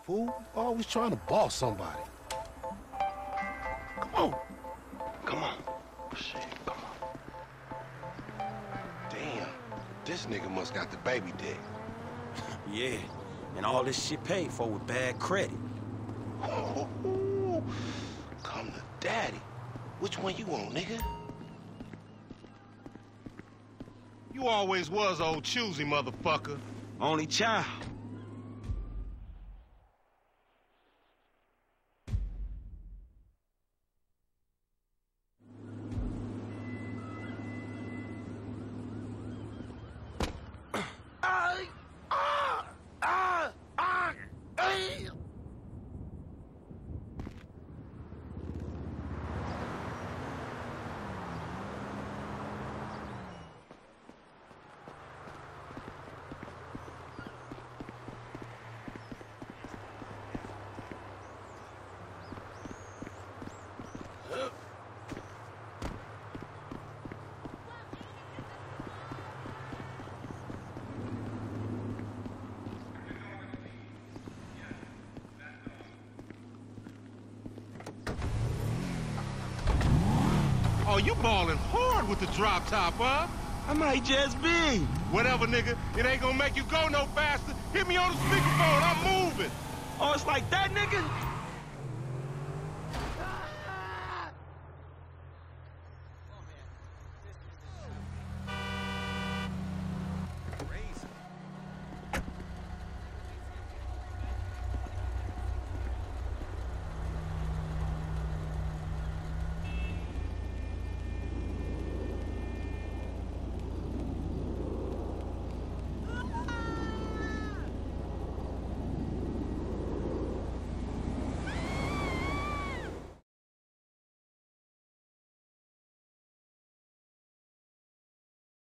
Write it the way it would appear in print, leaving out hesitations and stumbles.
fool. Always trying to boss somebody. Come on. Come on. Shit, come on. Damn, this nigga must got the baby dick. Yeah, and all this shit paid for with bad credit. Come to daddy. Which one you want, nigga? You always was old choosy, motherfucker. Only child. Oh, you ballin' hard with the drop top, huh? I might just be. Whatever, nigga. It ain't gonna make you go no faster. Hit me on the speakerphone. I'm moving. Oh, it's like that, nigga?